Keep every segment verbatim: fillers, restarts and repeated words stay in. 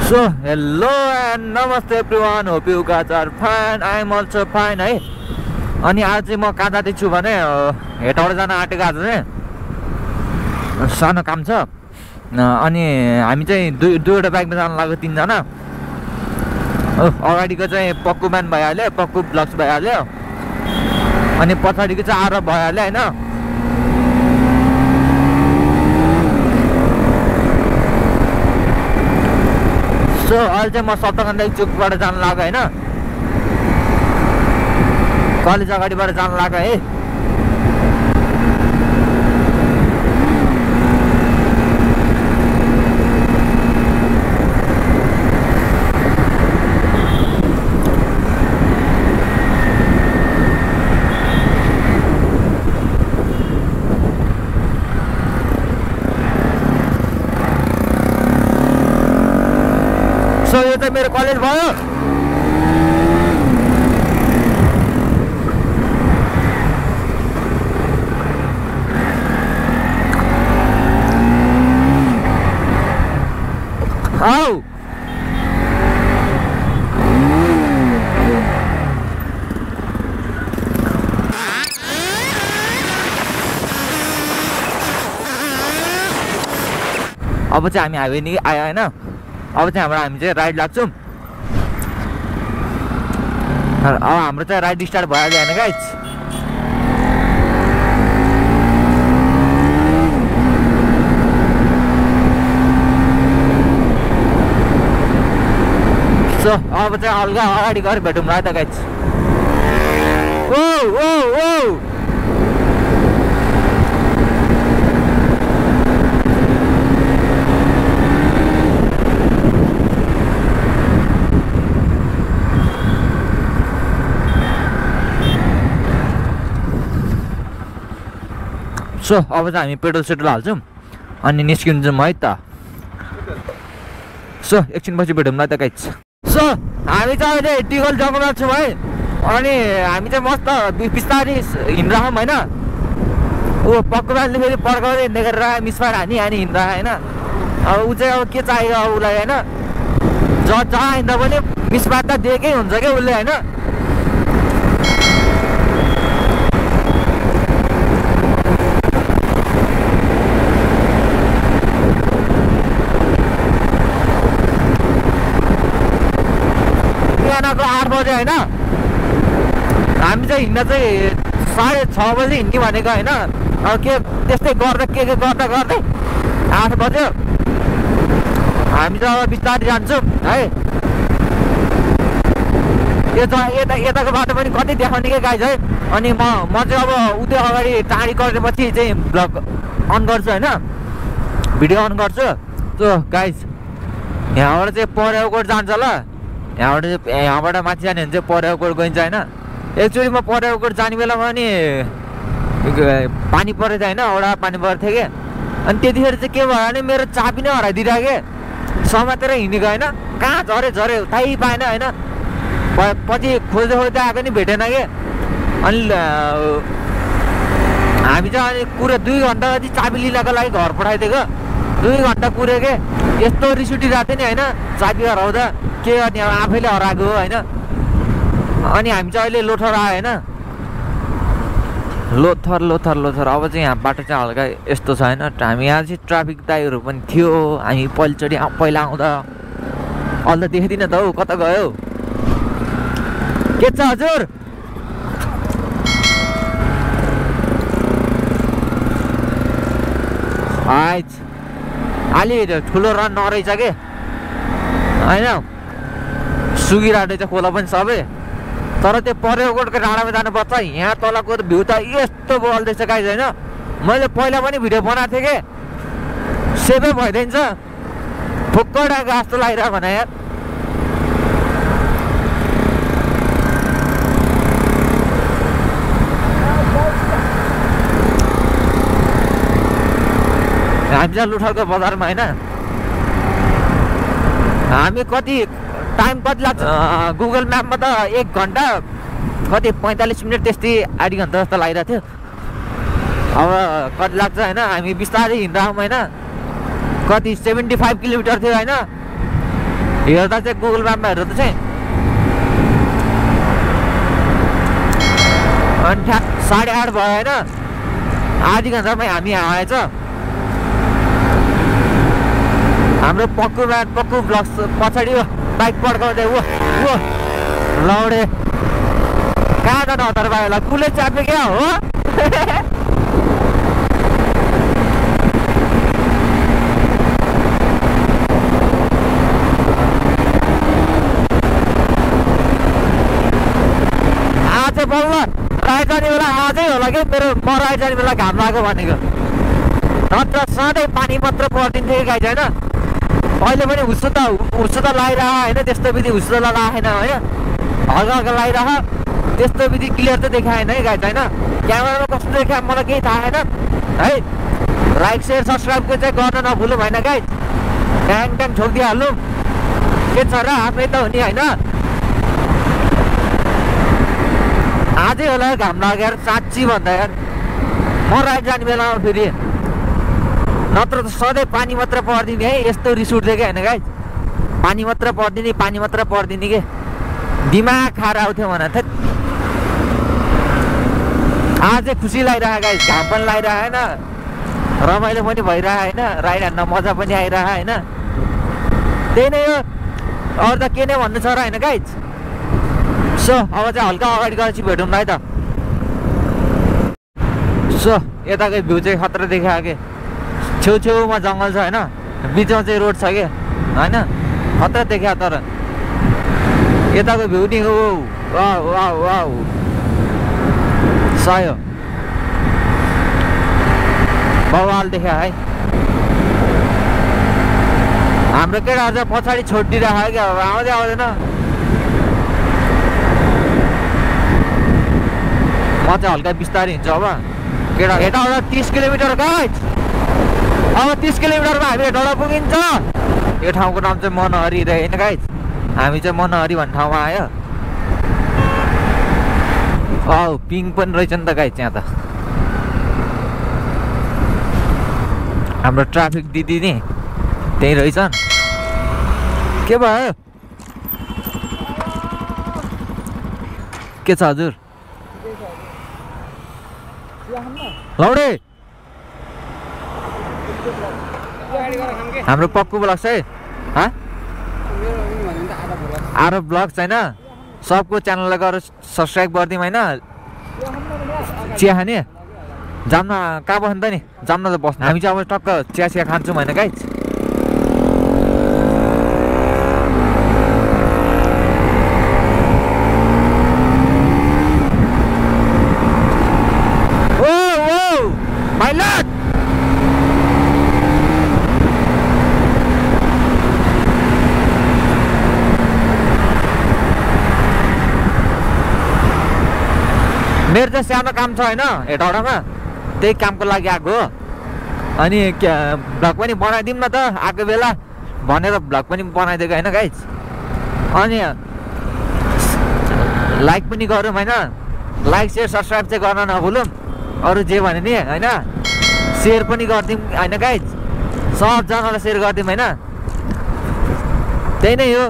So hello and namaste everyone, hope you guys are fine. I am also fine है। अनि आज चाहिँ म कहाँ जाँदैछु भने हेटौँडा जान आँटेको आज चाहिँ सानो काम छ। अनि हामी चाहिँ दुई दुईवटा बाइकमा जान लाग्यो तीनजना। अगाडिको चाहिँ पक्कु म्यान भइहाल्यो, पक्कु ब्लग्स भइहाल्यो, अनि पछाडिको चाहिँ आरब भइहाल्यो हैन। सो अहिले चाहिँ म सप्तगन्धा चोकबाट जान लाग्यो हैन, कलेज अगाडिबाट जान लाग्यो है। सो यो चाहिँ मेरो कलेज भयो। आऊ अब चाहिँ हामी हाइवे नि आयो हैन। अब चाहिँ हाम्रो हामी चाहिँ राइड लाग्छौँ। अब हाम्रो चाहिँ राइड स्टार्ट भइहाल्यो हैन गाइज। सो अब चाहिँ हल्का अगाडि गएर भेटौँ ल त गाइज। ओ ओ ओ सो अब चाहिँ हामी पेट्रोल सेट्रोल हाल्छौँ अनि निस्किन्छौँ है त। सो एकछिनपछि भेटौँ ल त गाइज। सो हामी चाहिँ अहिले टिगल जग्गामा छौँ है। अनि हामी चाहिँ मस्त बिस्तारै हिँडिरहौँ होइन। ऊ पक्को मान्छेले फेरि पर्काउँदै हिँड्दै गरेर मिसपार हानी हानी हिँड्दा होइन। अब ऊ चाहिँ अब के चाहियो अब उसलाई होइन, ज जहाँ हिँड्दा पनि मिसपार त दिएकै हुन्छ क्या उसले होइन। आठ बजे होइन, हामी चाहिँ हिँड्न चाहिँ साढे छ बजी हिँड्ने भनेको होइन। अब के त्यस्तै गर्दा के के गर्दा गर्दै आठ बज्यो। हामी चाहिँ अब बिस्तारै जान्छौँ है। यता यता यताको बाटो पनि कति देखाउने क्या गाइज है। अनि म म चाहिँ अब उतै अगाडि टाढी गरेपछि चाहिँ ब्लग अन गर्छु होइन, भिडियो अन गर्छु। सो गाइज यहाँबाट चाहिँ परेकोट जान्छ ल। यहाँबाट चाहिँ यहाँबाट माथि जाने भने चाहिँ परेकोट गइन्छ होइन। एकचोटि म परेकोट जाने बेलामा नि पानी परेको थियो होइन, एउटा पानी परेको थियो कि। अनि त्यतिखेर चाहिँ के भयो भने मेरो चाबी नै हराइदिरहेको के, समातेर हिँडेको होइन। कहाँ झऱ्यो झऱ्यो थाहै पाएन होइन। पछि खोज्दै खोज्दै आएको नि भेटेन कि। अनि हामी चाहिँ अनि कुरो दुई घन्टा जति चाबी लिनको लागि घर पठाइदिएको। दुई घन्टा कुऱ्यो के, यस्तो रिस उठिरहेको थियो नि होइन चाबी हराउँदा। के गर्ने अब आफैले हराएको हो होइन। अनि हामी चाहिँ अहिले लोथर आयो होइन, लोथर लोथर लोथर। अब चाहिँ यहाँ बाटो चाहिँ हल्का यस्तो छ होइन। हामी यहाँ चाहिँ ट्राफिक दाइहरू पनि थियो। हामी पहिलोचोटि पहिला आउँदा अहिले त देख्दिनँ त हौ, कता गयो के छ हजुर। आइज अलि ठुलो रन नरहेछ के होइन, सुकिरहेको छ खोला पनि सबै। तर त्यो परेकोटको डाँडामा जानुपर्छ। यहाँ तलको भ्यू त यस्तो बल्दैछ गाइज होइन। मैले पहिला पनि भिडियो बनाएको थिएँ कि, सेभै भइदिन्छ फुक्कडाको जस्तो लागिरहेको भने यार। हामी चाहिँ लुठरको बजारमा होइन। हामी कति टाइम कति लाग्छ गुगल म्यापमा त एक घन्टा कति पैँतालिस मिनट त्यस्तै आधी घन्टा जस्तो लागिरहेको थियो। अब कति लाग्छ होइन। हामी बिस्तारै हिँड्दा होइन, कति सेभेन्टी फाइभ किलोमिटर थियो होइन। हेर्दा चाहिँ गुगल म्यापमा हेर्दा चाहिँ अनि ठ्याक साढे आठ भयो होइन, आधी घन्टामै हामी आएछ। हाम्रो पक्कु म्याट पक्कु ब्लग्स पछाडि बाइक पड्काउँदै ऊ ऊ लौडे कहाँ जानु हतार भाइहरूलाई कुले च्याप्यो क्या हो। आज बल्ल राई जाने बेला आजै होला कि मेरो म राई जाने बेला घाम लाग्यो भनेको, नत्र सधैँ पानी मात्र परिदिन्थ्यो कि गाई होइन। अहिले पनि हुस्सो त हुस्सो त लगाइरह होइन, त्यस्तो विधि हुस्सो त लगाएन होइन, हल्का हल्का लगाइरह, त्यस्तो विधि क्लियर त देखाएन है गाइज होइन। क्यामेरामा कस्तो देखायो मलाई केही थाहा छैन है। लाइक सेयर सब्सक्राइबको चाहिँ गर्न नभुलौँ होइन गाइज, ट्याङ ट्याङ ठोकिदिइहालौँ के छ र, आफ्नै त हो नि होइन। आजै होला घाम लागेर साँच्ची भन्दा यार, म राइड जाने बेलामा फेरि नत्र त सधैँ पानी मात्र परिदिने है, यस्तो रिस उठ्दै क्या होइन गाइज, पानी मात्र परिदिने पानी मात्र परिदिने के दिमाग खाएर आउँथ्यो भने थ। आज चाहिँ खुसी लागिरहेको गाइज, घाम पनि लागिरहेको होइन, रमाइलो पनि भइरहेको होइन, राइड हान्न मजा पनि आइरहेको होइन। त्यही नै हो, अरू त के नै भन्नु छ र होइन गाइज। सो अब चाहिँ हल्का अगाडि गएपछि भेटौँला है त। सो यताको भ्यू चाहिँ खतरा देखायो कि, छेउछेउमा जङ्गल छ होइन, बिचमा चाहिँ रोड छ कि होइन, खतरा देखायो। तर यताको भ्यू नि हो वाह वाह वाह सयो बवाल देखायो है। हाम्रो केटाहरू चाहिँ पछाडि छोडिदिइरहेको क्या, अब आउँदै आउँदैन। म चाहिँ हल्का बिस्तारै हिँड्छु अब। केटा यताबाट तिस किलोमिटर गाइज, अब तिस किलोमिटरमा हामी हेटौँडा पुगिन्छ। यो ठाउँको नाम चाहिँ मनहरी रहे होइन गाइज, हामी चाहिँ मनहरी भन्ने ठाउँमा आयो। औ पिङ पनि रहेछ नि त गाइज त्यहाँ त। हाम्रो ट्राफिक दिदी नि त्यही रहेछन्। के भयो के छ हजुर लौडे? हाम्रो पक्कु ब्लग्स है आरो ब्लग्स होइन, सबको च्यानललाई गएर सब्सक्राइब गरिदिउँ होइन। चिया खाने जाम्न कहाँ बस्नु त नि, जाम्न त बस्नु। हामी चाहिँ अब टक्क चिया चिया खान्छौँ होइन गाइज। मेरो चाहिँ सानो काम छ होइन हेटौडामा, त्यही कामको लागि आएको हो। अनि भ्लग पनि बनाइदिउँ न त आएको बेला भनेर भ्लग पनि बनाइदिएको होइन गाइज। अनि लाइक पनि गरौँ होइन, लाइक सेयर सब्सक्राइब चाहिँ गर्न नभुलौँ। अरू जे भने नि होइन, सेयर पनि गरिदिउँ होइन गाइज, सबजनालाई सेयर गरिदिउँ होइन। त्यही नै हो।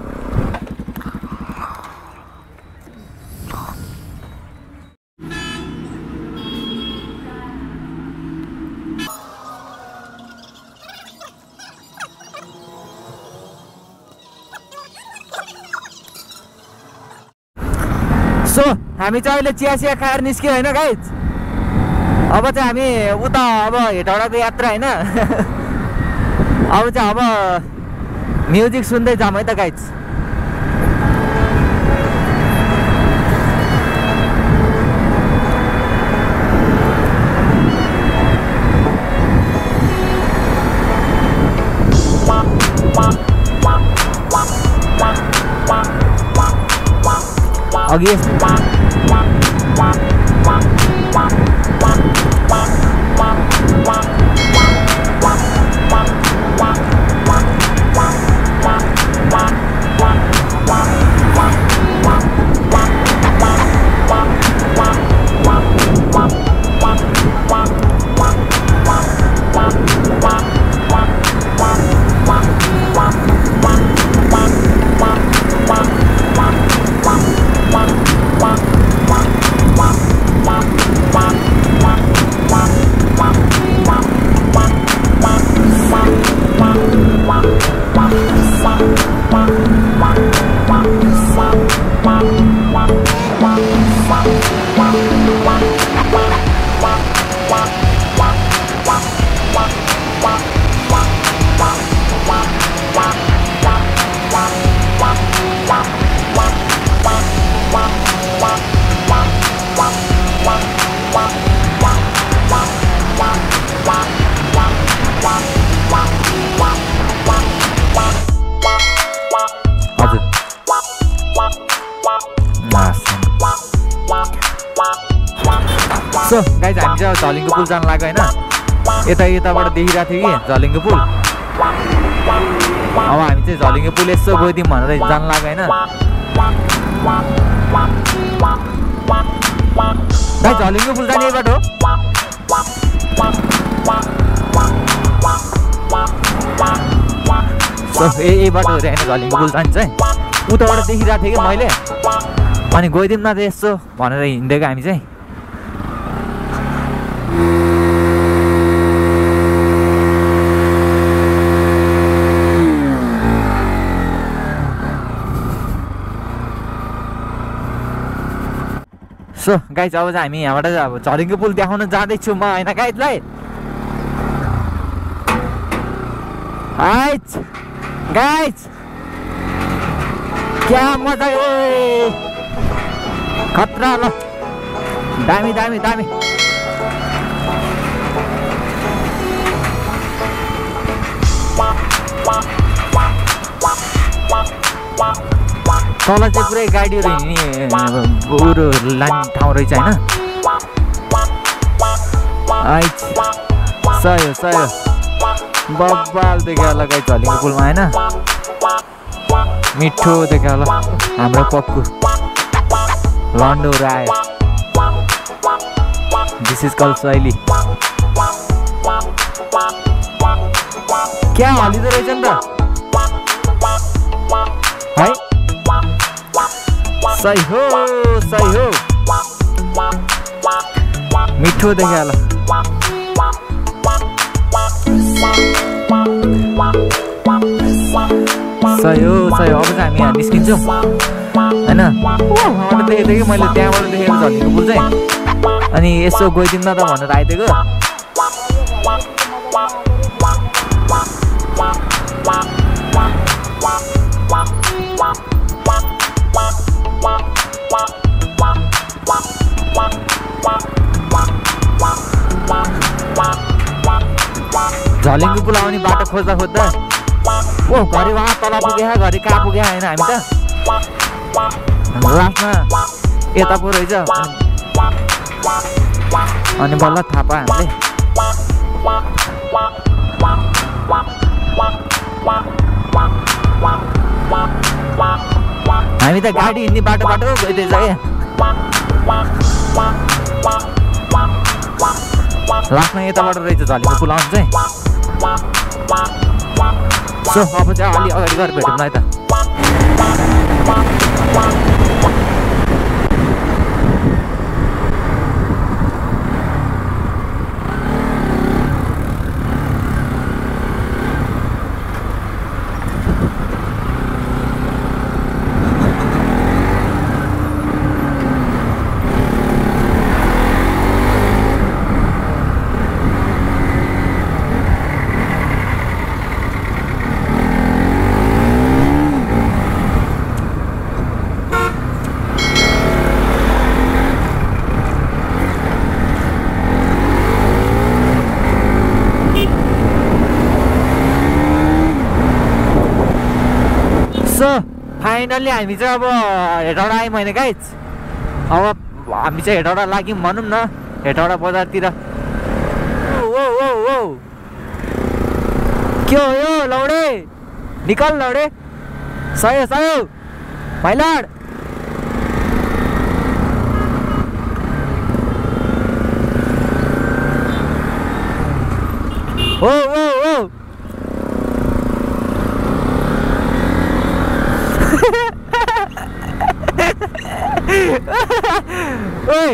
सो हामी चाहिँ अहिले चिया चिया खाएर निस्क्यो होइन गाइज। अब चाहिँ हामी उता अब हेटौडाको यात्रा होइन। अब चाहिँ अब म्युजिक सुन्दै जाऊँ है त गाइज। अघि सो गाइज हामी चाहिँ झलिङको पुल जान लाग्यो होइन यता यताबाट देखिरहेको थियो कि झलिङको पुल अब हामी चाहिँ झलिङको पुल यसो गइदिउँ भनेर जान लाग्यो होइन भाइ झलिङको पुल जाने बाटो हो सो यही बाटो होइन झलिङको पुल जान्छ है उताबाट देखिरहेको थिएँ कि मैले अनि गइदिउँ न त यसो भनेर हिँडेको हामी चाहिँ सो गाइज अब चाहिँ हामी यहाँबाट अब झलिङको पुल देखाउन जाँदैछु म होइन गाइजलाई हाइट गाइज क्या मजा हो खतरा ल दामी दामी दामी तल चाहिँ पुरै गाडीहरू हिँड्ने उरो लाने ठाउँ रहेछ होइन आइच सयो सयो बब्बाल देख्यो होला गाई झलिङको पुलमा होइन मिठो देख्यो होला हाम्रो पक्कु लन्डोहरू आयो दिस इज कल शैली क्या हलिँदो रहेछ नि त है सही हो सही हो मिठो देख्यो होला सही हो सही हो अब चाहिँ हामी यहाँ निस्किन्छौँ होइन उहाँबाट देखेको थिएँ कि मैले त्यहाँबाट देखेको झलिङको पुल चाहिँ अनि यसो गइदिउँ न त भनेर आइदिएको झलिङको पुल आउने बाटो खोज्दा खोज्दा ओ घरि उहाँ तल पुगे घरि कहाँ पुगे होइन हामी त लास्टमा यता पो रहेछ अनि बल्ल थाहा पायो हामीले हामी त गाडी हिँड्ने बाटो बाटो गइदिएछ क्या लास्टमा यताबाट रहेछ झलिङको पुल आउनु चाहिँ सो अब चाहिँ अलि अगाडि गएर भेटौँ न है त सो फाइनल्ली हामी चाहिँ अब हेटौडा आयौँ होइन गाइज अब हामी चाहिँ हेटौडा लाग्यौँ भनौँ न हेटौडा बजारतिर ओ ओ ओ के हो यो लौडे निकल लौडे सयो सयो भाइलाड ओ ओ ओ ओए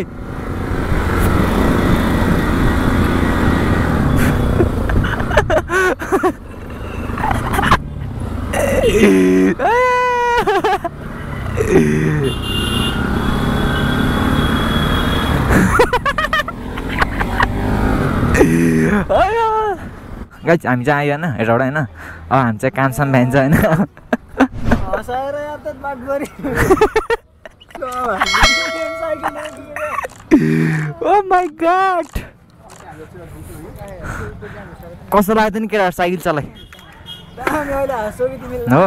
गाइस हामी चाहिँ आयो होइन हेटौडा होइन अब हामी चाहिँ काम साम भ्यान्छ होइन ओ माई गॉड कस्तो लाग्यो नि केटा साइकल चलाइ हो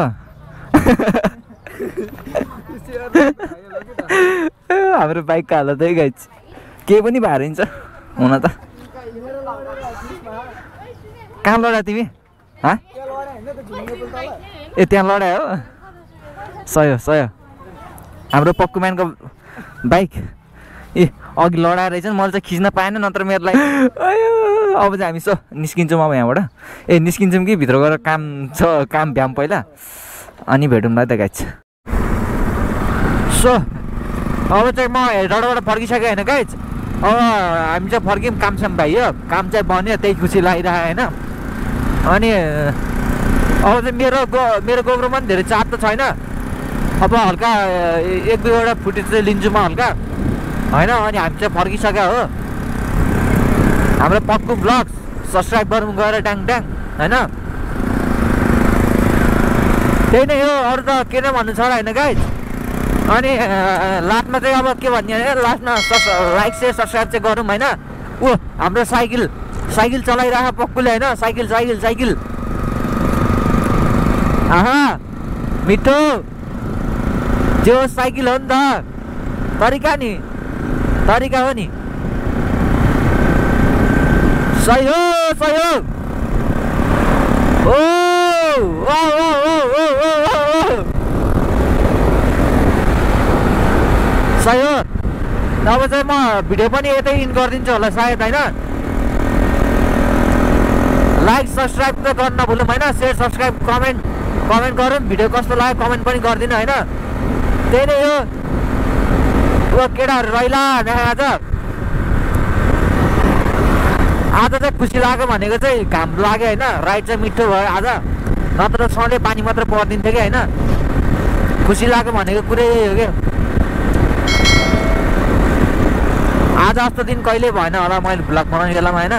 हाम्रो बाइकको हालत है गाइस के पनि भएर हिँड्छ हुन त कहाँ लडा तिमी हा ए त्यहाँ लडायो हो सयो सयो हाम्रो पक्कु म्यानको बाइक ए अघि लडाएर रहेछ मैले चाहिँ खिच्न पाएन नत्र मेरो लागि अब चाहिँ हामी सो निस्किन्छौँ अब यहाँबाट ए निस्किन्छौँ कि भित्र गएर काम छ काम भ्याम पहिला अनि भेटौँला त गाइज सो अब चाहिँ म हेडबाट फर्किसकेँ होइन गाइज अब हामी चाहिँ फर्क्यौँ कामसाम भयो काम चाहिँ बन्यो त्यही खुसी लागिरहेको होइन अनि अब चाहिँ मेरो गो मेरो गोब्रोमा पनि धेरै चाप त छैन अब हल्का एक दुईवटा फुटेज चाहिँ लिन्छु म हल्का होइन अनि हामी चाहिँ फर्किसक्यो हो हाम्रो पक्कु ब्लग सब्सक्राइब गर्नु गएर डाङ डाङ होइन त्यही नै हो अरू त के नै भन्नु छ र होइन गाइज अनि लास्टमा चाहिँ अब के भन्ने होइन लास्टमा लाइक सेयर सब्सक्राइब चाहिँ गरौँ होइन ऊ हाम्रो साइकल साइकल चलाइरहेको पक्कुले होइन साइकल साइकल साइकल आहा मिठो त्यो साइकल हो नि त तरिका नि तरिका हो नि सही हो सही हो ओ ओ ओ ओ ओ ओ सही हो अब चाहिँ म भिडियो पनि यतै इन गरिदिन्छु होला सायद होइन लाइक सब्सक्राइब त गर्न नभुलौँ होइन सेयर सब्सक्राइब कमेन्ट कमेन्ट गरौँ भिडियो कस्तो लाग्यो कमेन्ट पनि गरिदिनु होइन त्यही नै हो ऊ केटाहरू रहिला आज आज चाहिँ खुसी लाग्यो भनेको चाहिँ घाम लाग्यो होइन राइड चाहिँ मिठो भयो आज नत्र सधैँ पानी मात्र परिदिन्थ्यो कि होइन खुसी लाग्यो भनेको कुरै यही हो क्या आज जस्तो दिन कहिले भएन होला मैले भ्लग बनाउने बेलामा होइन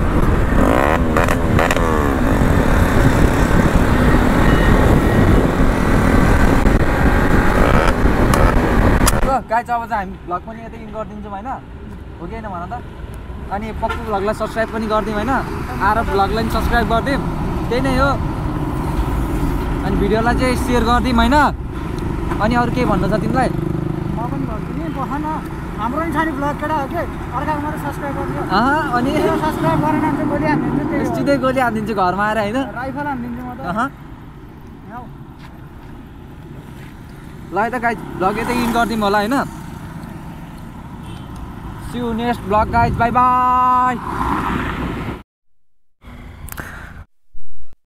गाइज अब चाहिँ हामी भ्लग पनि यतै इन गरिदिन्छौँ होइन हो कि होइन भन त अनि पक्कु भ्लगलाई सब्सक्राइब पनि गरिदिउँ होइन आएर भ्लगलाई पनि सब्सक्राइब गरिदिउँ त्यही नै हो अनि भिडियोलाई चाहिँ सेयर गरिदिउँ होइन अनि अरू केही भन्नु छ तिमीलाई म पनि भन्छु नि बख न हाम्रो पनि छ नि भ्लग केटा हो कि अर्काको मात्रै सब्सक्राइब गरिदियो अँ अनि सब्सक्राइब गरेन भने चाहिँ गोली हानिदिन्छु त्यही सिधै गोली हानिदिन्छु घरमा आएर होइन राइफल हानिदिन्छु म त अँ ल त गाइज भ्लग यतै इन गरिदिउँ होला होइन see you next vlog guys bye by